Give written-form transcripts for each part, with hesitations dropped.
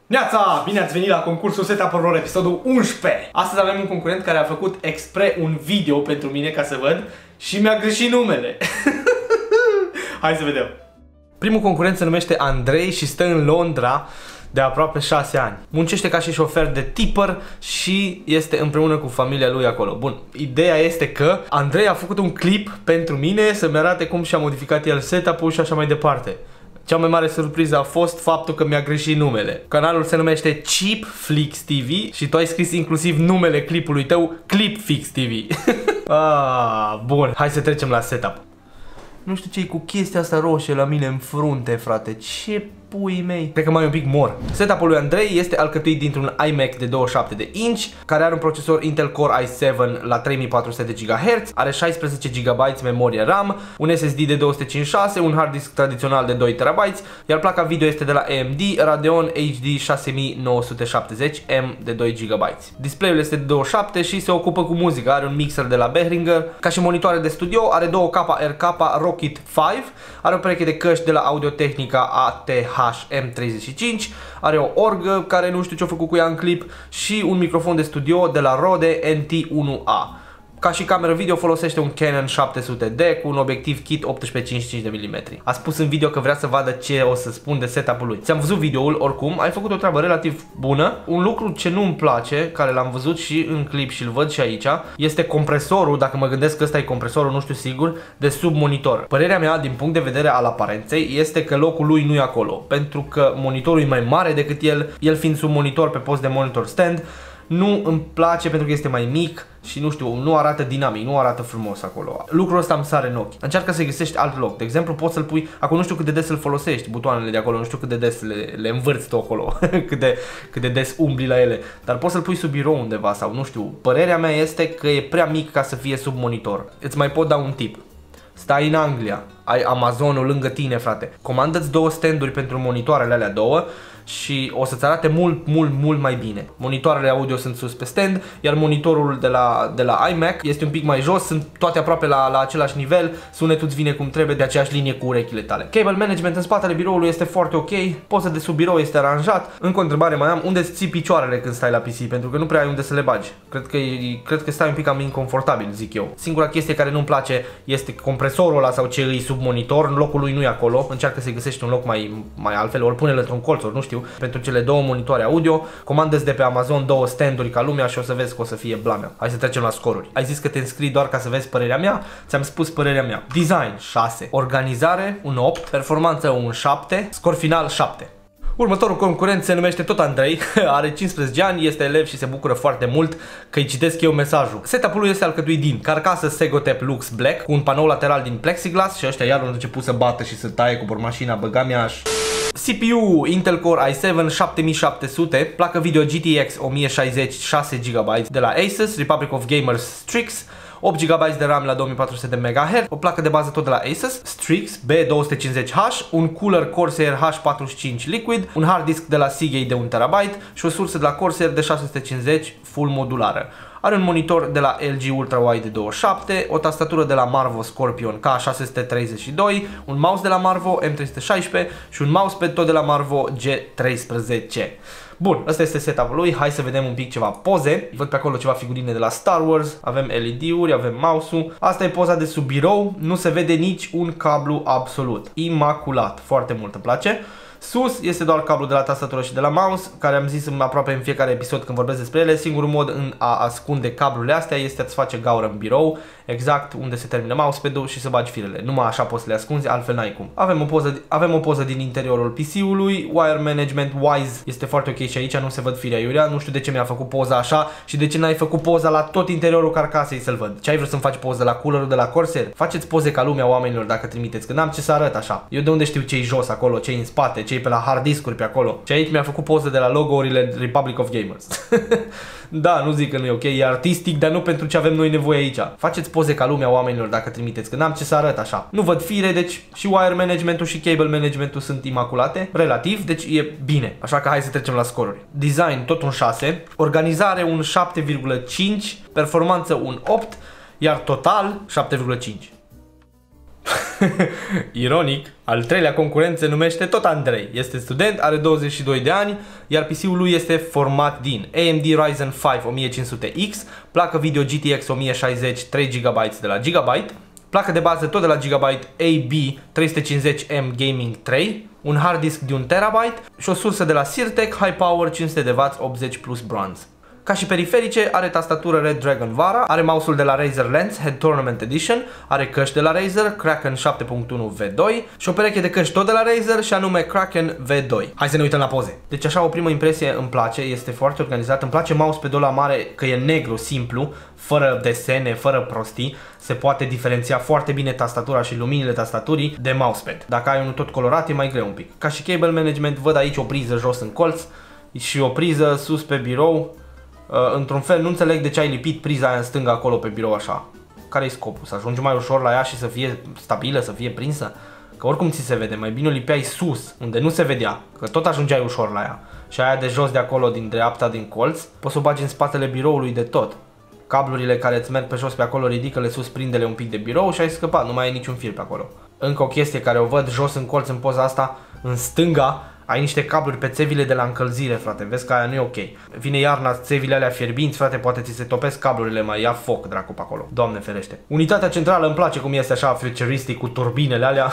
Neața! Bine ați venit la concursul Setup-urilor episodul 11. Astăzi avem un concurent care a făcut expre un video pentru mine ca să văd și mi-a greșit numele. Hai să vedem. Primul concurent se numește Andrei și stă în Londra de aproape 6 ani. Muncește ca și șofer de tipper și este împreună cu familia lui acolo. Bun, ideea este că Andrei a făcut un clip pentru mine să-mi arate cum și-a modificat el setup-ul și așa mai departe. Cea mai mare surpriză a fost faptul că mi-a greșit numele. Canalul se numește Cheap Flix TV și tu ai scris inclusiv numele clipului tău Clip Fix TV. Bun, hai să trecem la setup. Nu știu ce-i cu chestia asta roșie la mine în frunte, frate. Ce pui mei? Cred că mai un pic mor. Setup-ul lui Andrei este alcătuit dintr-un iMac de 27 de inch, care are un procesor Intel Core i7 la 3400 de GHz, are 16 GB memorie RAM, un SSD de 256, un hard disk tradițional de 2 TB, iar placa video este de la AMD Radeon HD 6970M de 2 GB. Display-ul este de 27 și se ocupă cu muzică, are un mixer de la Behringer, ca și monitoare de studio, are două KRK Rocket 5, are o pereche de căști de la Audio-Technica ATH M35, are o orgă care nu știu ce-a făcut cu ea în clip și un microfon de studio de la Rode NT1A. Ca și cameră video folosește un Canon 700D cu un obiectiv kit 18-55 de mm. A spus în video că vrea să vadă ce o să spun de setup-ul lui. Ți-am văzut videoul oricum, ai făcut o treabă relativ bună. Un lucru ce nu-mi place, care l-am văzut și în clip și îl văd și aici, este compresorul, dacă mă gândesc că ăsta e compresorul, nu știu sigur, de sub monitor. Părerea mea, din punct de vedere al aparenței, este că locul lui nu e acolo, pentru că monitorul e mai mare decât el fiind sub monitor pe post de monitor stand. Nu îmi place pentru că este mai mic și nu știu, nu arată dinamic, nu arată frumos acolo. Lucrul ăsta îmi sare în ochi. Încearcă să găsești alt loc. De exemplu, poți să-l pui, acum nu știu cât de des îl folosești, butoanele de acolo, nu știu cât de des le învârți tu acolo, cât de des umbli la ele, dar poți să-l pui sub birou undeva sau nu știu. Părerea mea este că e prea mic ca să fie sub monitor. Îți mai pot da un tip. Stai în Anglia, ai Amazonul lângă tine, frate. Comandă-ți două standuri pentru monitoarele alea două și o să-ți arate mult mai bine. Monitoarele audio sunt sus pe stand, iar monitorul de la iMac este un pic mai jos, sunt toate aproape la același nivel, sunetul îți vine cum trebuie, de aceeași linie cu urechile tale. Cable management în spatele biroului este foarte ok, poza de sub birou este aranjat. Încă o întrebare mai am, unde îți ții picioarele când stai la PC? Pentru că nu prea ai unde să le bagi. Cred că stai un pic cam inconfortabil, zic eu. Singura chestie care nu-mi place este compresorul ăla sau ce îi sub monitor, locul lui nu e acolo, încearcă să găsești un loc mai altfel, ori pune-l într-un colț, ori nu știu. Pentru cele două monitoare audio, comandă-ți de pe Amazon două standuri ca lumea și o să vezi că o să fie blamea. Hai să trecem la scoruri. Ai zis că te înscrii doar ca să vezi părerea mea? Ți-am spus părerea mea. Design 6, organizare un 8, performanță un 7, scor final 7. Următorul concurent se numește tot Andrei, are 15 ani, este elev și se bucură foarte mult că îi citesc eu mesajul. Setup-ul lui este alcătuit din carcasă Segotep Lux Black cu un panou lateral din plexiglas și ăștia iar au început să bată și să taie cu bormașina, băga-mi-aș. CPU Intel Core i7 7700, placă video GTX 1060 6 GB de la Asus, Republic of Gamers Strix, 8 GB de RAM la 2400 de MHz, o placă de bază tot de la Asus, Strix B250H, un cooler Corsair H45 Liquid, un hard disk de la Seagate de 1 TB și o sursă de la Corsair de 650 full modulară. Are un monitor de la LG Ultrawide de 27, o tastatură de la Marvo Scorpion K632, un mouse de la Marvo M316 și un mousepad tot de la Marvo G13. Bun, ăsta este setup-ul lui, hai să vedem un pic ceva poze. Văd pe acolo ceva figurine de la Star Wars, avem LED-uri, avem mouse-ul. Asta e poza de sub birou, nu se vede nici un cablu absolut. Imaculat, foarte mult îmi place. Sus este doar cablul de la tastatură și de la mouse, care am zis aproape în fiecare episod când vorbesc despre ele. Singurul mod în a ascunde cablurile astea este a-ți face gaură în birou, exact unde se termină mousepad-ul și să bagi firele. Numai așa poți să le ascunzi, altfel n-ai cum. Avem o poză din interiorul PC-ului, wire management wise este foarte ok și aici nu se văd fire aiurea. Nu știu de ce mi-a făcut poza așa și de ce n-ai făcut poza la tot interiorul carcasei să-l văd. Ce ai vrut să-mi faci poză la coolerul de la Corsair? Faceți poze ca lumea oamenilor dacă trimiteți, că n-am ce să arăt așa. Eu de unde știu ce-i jos acolo, ce-i în spate, ce-i pe la hard discuri pe acolo. Și aici mi-a făcut poză de la logo-urile Republic of Gamers. Da, nu zic că nu e ok, e artistic, dar nu pentru ce avem noi nevoie aici. Faceți poze ca lumea oamenilor dacă trimiteți, că n-am ce să arăt așa. Nu văd fire, deci și wire management-ul și cable management-ul sunt imaculate, relativ, deci e bine. Așa că hai să trecem la scoruri. Design tot un 6, organizare un 7,5, performanță un 8, iar total 7,5. Ironic, al treilea concurent se numește tot Andrei. Este student, are 22 de ani, iar PC-ul lui este format din AMD Ryzen 5 1500X, placă video GTX 1060 3 GB de la Gigabyte, placă de bază tot de la Gigabyte AB 350M Gaming 3, un hard disk de 1 TB și o sursă de la Sirtec High Power 500W 80 Plus Bronze. Ca și periferice, are tastatură Red Dragon Vara, are mouse-ul de la Razer Lens Head Tournament Edition, are căști de la Razer Kraken 7.1 V2 și o pereche de căști tot de la Razer și anume Kraken V2. Hai să ne uităm la poze. Deci așa o primă impresie îmi place, este foarte organizat, îmi place mousepad-ul ăla mare că e negru, simplu, fără desene, fără prostii, se poate diferenția foarte bine tastatura și luminile tastaturii de mousepad. Dacă ai unul tot colorat e mai greu un pic. Ca și cable management văd aici o priză jos în colț și o priză sus pe birou. Într-un fel nu înțeleg de ce ai lipit priza aia în stânga acolo pe birou așa. Care-i scopul? Să ajungi mai ușor la ea și să fie stabilă, să fie prinsă? Că oricum ți se vede, mai bine o lipeai sus, unde nu se vedea, că tot ajungeai ușor la ea. Și aia de jos de acolo, din dreapta, din colț, poți să o bagi în spatele biroului de tot. Cablurile care îți merg pe jos pe acolo, ridică-le sus, prinde-le un pic de birou și ai scăpat, nu mai ai niciun fir pe acolo. Încă o chestie care o văd jos în colț în poza asta, în stânga, ai niște cabluri pe țevile de la încălzire, frate, vezi că aia nu e ok. Vine iarna, țevile alea fierbinți, frate, poate ți se topesc cablurile, mai ia foc, dracu, pe acolo. Doamne ferește. Unitatea centrală îmi place cum este așa futuristic cu turbinele alea.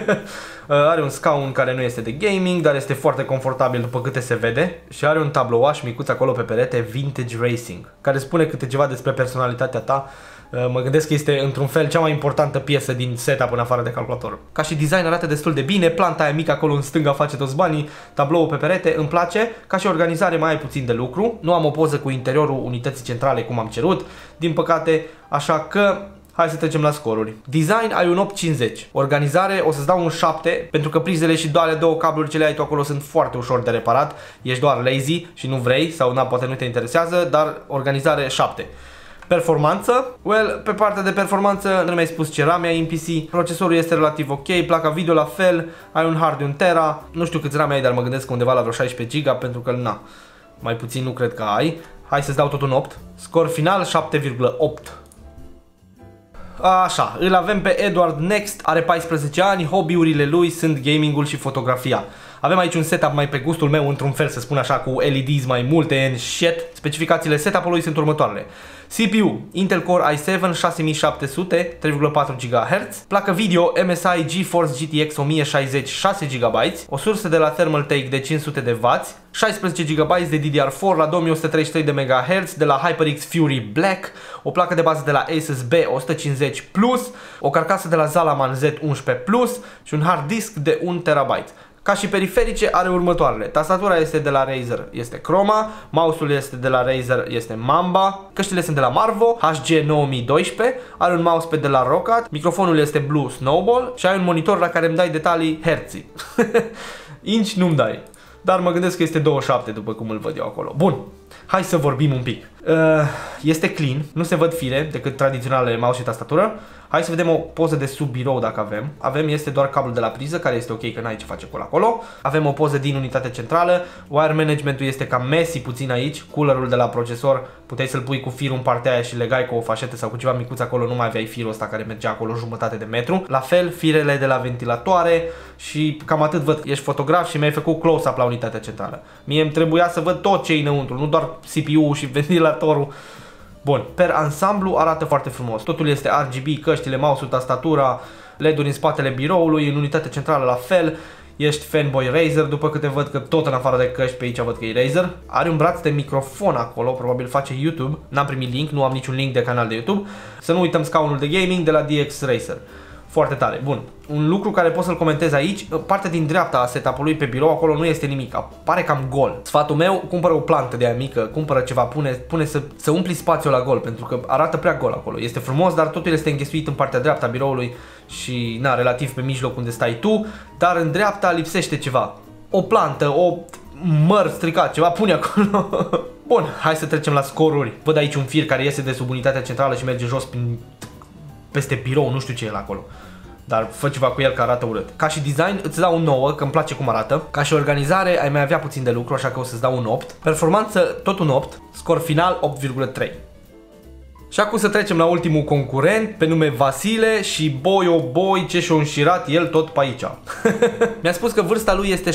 Are un scaun care nu este de gaming, dar este foarte confortabil după câte se vede. Și are un tablouaș micuț acolo pe perete, Vintage Racing, care spune câte ceva despre personalitatea ta. Mă gândesc că este într-un fel cea mai importantă piesă din setup în afară de calculator. Ca și design arată destul de bine, planta aia mică acolo în stânga face toți banii, tabloul pe perete îmi place, ca și organizare mai ai puțin de lucru, nu am o poză cu interiorul unității centrale cum am cerut, din păcate, așa că hai să trecem la scoruri. Design ai un 850, organizare o să-ți dau un 7, pentru că prizele și doar două cabluri ce le ai tu acolo sunt foarte ușor de reparat, ești doar lazy și nu vrei sau na, poate nu te interesează, dar organizare 7. Performanță, well, pe partea de performanță nu mi-ai spus ce RAM ai în PC, procesorul este relativ ok, placa video la fel, ai un hard de 1 tera, nu știu câți RAM ai, dar mă gândesc că undeva la vreo 16 GB, pentru că na, mai puțin nu cred că ai. Hai să-ți dau tot un 8, scor final 7,8. Așa, îl avem pe Edward Next, are 14 ani, hobby-urile lui sunt gamingul și fotografia. Avem aici un setup mai pe gustul meu, într-un fel să spun așa, cu LEDs mai multe and shit. Specificațiile setup-ului sunt următoarele. CPU, Intel Core i7 6700, 3,4 GHz, placă video MSI GeForce GTX 1060 6 GB, o sursă de la Thermaltake de 500 de W, 16 GB de DDR4 la 2133 de MHz de la HyperX Fury Black, o placă de bază de la Asus B150 Plus, o carcasă de la Zalaman Z11 Plus și un hard disk de 1 TB. Ca și periferice are următoarele. Tastatura este de la Razer, este Chroma, mouse-ul este de la Razer, este Mamba, căștile sunt de la Marvo, HG9012, are un mousepad de la Roccat, microfonul este Blue Snowball și ai un monitor la care îmi dai detalii herții. Inch nu-mi dai, dar mă gândesc că este 27 după cum îl văd eu acolo. Bun, hai să vorbim un pic. Este clean, nu se văd fire decât tradiționale mouse și tastatură. Hai să vedem o poză de sub birou dacă avem. Avem, este doar cablul de la priză, care este ok că n-ai ce face acolo. Avem o poză din unitatea centrală. Wire managementul este cam messy puțin aici. Coolerul de la procesor, puteai să-l pui cu firul în partea aia și legai cu o fașetă sau cu ceva micuț acolo, nu mai aveai firul ăsta care mergea acolo jumătate de metru. La fel, firele de la ventilatoare și cam atât văd. Ești fotograf și mi-ai făcut close-up la unitatea centrală. Mie îmi trebuia să văd tot ce e înăuntru, nu doar CPU-ul și ventilatorul. Bun, per ansamblu arată foarte frumos. Totul este RGB, căștile, mouse-ul, tastatura, LED-uri în spatele biroului, în unitatea centrală la fel. Ești fanboy Razer, după câte văd că tot în afară de căști pe aici văd că e Razer. Are un braț de microfon acolo, probabil face YouTube. N-am primit link, nu am niciun link de canal de YouTube. Să nu uităm scaunul de gaming de la DX Racer. Foarte tare. Bun. Un lucru care pot să-l comentez aici, partea din dreapta a setup-ului pe birou acolo nu este nimic. Pare cam gol. Sfatul meu, cumpără o plantă de aia mică, cumpără ceva, pune să umpli spațiul la gol, pentru că arată prea gol acolo. Este frumos, dar totul este înghesuit în partea dreaptă a biroului și, na, relativ pe mijloc unde stai tu, dar în dreapta lipsește ceva. O plantă, o măr stricat, ceva, pune acolo. Bun, hai să trecem la scoruri. Văd aici un fir care iese de sub unitatea centrală și merge jos peste birou, nu știu ce e la acolo. Dar fă ceva cu el că arată urât. Ca și design îți dau un 9, că îmi place cum arată. Ca și organizare ai mai avea puțin de lucru, așa că o să-ți dau un 8. Performanță tot un 8. Scor final 8,3. Și acum să trecem la ultimul concurent, pe nume Vasile și boi ce și-o înșirat el tot pe aici. Mi-a spus că vârsta lui este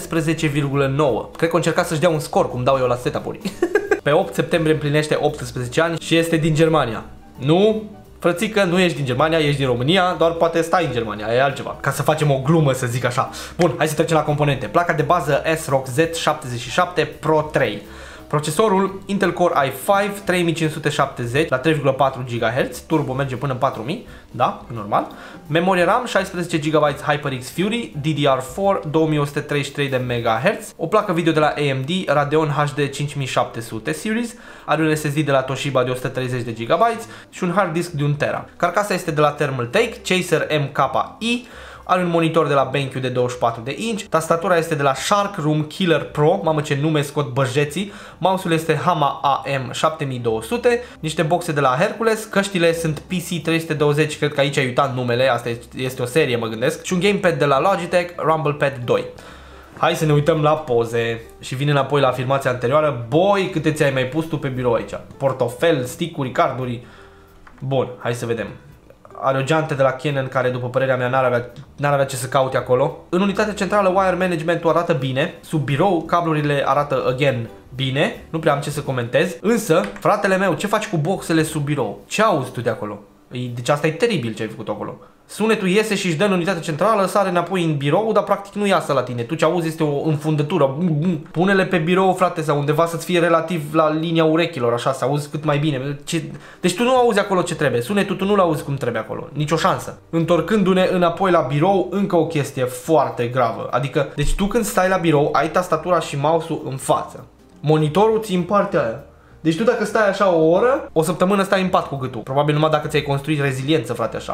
17,9. Cred că a încercat să-și dea un scor, cum dau eu la setup-uri. Pe 8 septembrie împlinește 18 ani și este din Germania. Nu, frățică, nu ești din Germania, ești din România, doar poate stai în Germania, e altceva. Ca să facem o glumă, să zic așa. Bun, hai să trecem la componente. Placa de bază ASRock Z77 Pro 3. Procesorul Intel Core i5 3570 la 3,4 GHz, turbo merge până în 4000, da, normal. Memorie RAM 16 GB HyperX Fury, DDR4 2133 de MHz, o placă video de la AMD Radeon HD 5700 series, are un SSD de la Toshiba de 130 de GB și un hard disk de 1 TB. Carcasa este de la Thermaltake Chaser MKI. Are un monitor de la BenQ de 24 de inch, tastatura este de la Shark Room Killer Pro, mamă ce nume scot băjeții, mouse-ul este Hama AM7200, niște boxe de la Hercules, căștile sunt PC320, cred că aici ai uitat numele, asta este o serie mă gândesc, și un gamepad de la Logitech Rumble Pad 2. Hai să ne uităm la poze și vine înapoi la afirmația anterioară, boi câte ți-ai mai pus tu pe birou aici, portofel, stick-uri, carduri, bun, hai să vedem. Are o geantă de la Canon care, după părerea mea, n-ar avea ce să caute acolo. În unitatea centrală, wire management-ul arată bine. Sub birou, cablurile arată, again, bine. Nu prea am ce să comentez. Însă, fratele meu, ce faci cu boxele sub birou? Ce auzi tu de acolo? Deci asta e teribil ce ai făcut acolo. Sunetul iese și își dă în unitatea centrală, sare înapoi în birou, dar practic nu iasă la tine. Tu ce auzi este o înfundătură. Pune-le pe birou, frate, sau undeva să-ți fie relativ la linia urechilor, așa, să auzi cât mai bine. Deci tu nu auzi acolo ce trebuie. Sunetul tu nu-l auzi cum trebuie acolo. Nicio șansă. Întorcându-ne înapoi la birou, încă o chestie foarte gravă. Adică, deci tu când stai la birou, ai tastatura și mouse-ul în față. Monitorul ți în partea aia. Deci tu dacă stai așa o oră, o săptămână stai în pat cu gâtul. Probabil numai dacă ți-ai construit reziliență, frate, așa.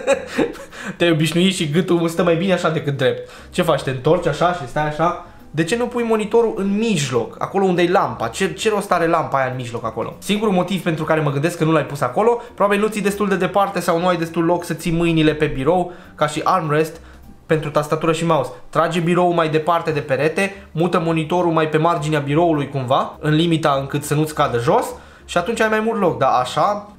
Te-ai obișnuit și gâtul stă mai bine așa decât drept. Ce faci? Te întorci așa și stai așa? De ce nu pui monitorul în mijloc, acolo unde e lampa? Ce rost are lampa aia în mijloc acolo? Singurul motiv pentru care mă gândesc că nu l-ai pus acolo, probabil nu ții destul de departe sau nu ai destul loc să ții mâinile pe birou, ca și armrest, pentru tastatură și mouse. Trage biroul mai departe de perete, mută monitorul mai pe marginea biroului cumva, în limita încât să nu-ți cadă jos și atunci ai mai mult loc, dar așa,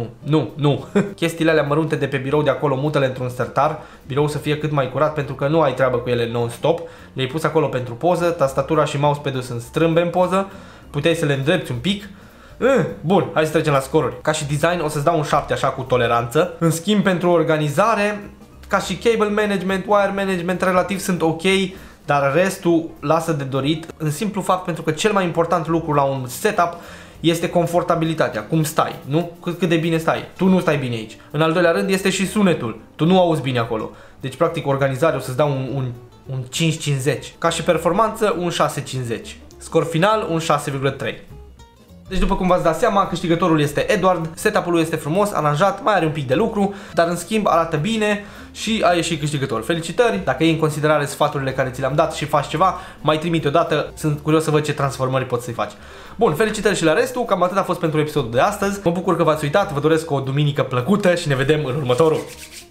nu. Chestiile alea mărunte de pe birou de acolo, mută-le într-un sertar, biroul să fie cât mai curat pentru că nu ai treabă cu ele non-stop, le-ai pus acolo pentru poză, tastatura și mousepad-ul sunt strâmbe în poză, puteai să le îndrepți un pic. Bun, hai să trecem la scoruri. Ca și design o să-ți dau un 7 așa cu toleranță. În schimb, pentru organizare, ca și cable management, wire management relativ sunt ok, dar restul lasă de dorit, în simplu fapt pentru că cel mai important lucru la un setup este confortabilitatea, cum stai, nu? Cât de bine stai. Tu nu stai bine aici. În al doilea rând este și sunetul. Tu nu auzi bine acolo. Deci practic organizare o să-ți dau un 5,50. Ca și performanță un 6,50. Scor final un 6,3. Deci după cum v-ați dat seama, câștigătorul este Edward, setup-ul lui este frumos, aranjat, mai are un pic de lucru, dar în schimb arată bine și a ieșit câștigător. Felicitări, dacă iei în considerare sfaturile care ți le-am dat și faci ceva, mai trimite o dată, sunt curios să văd ce transformări poți să-i faci. Bun, felicitări și la restul, cam atât a fost pentru episodul de astăzi, mă bucur că v-ați uitat, vă doresc o duminică plăcută și ne vedem în următorul.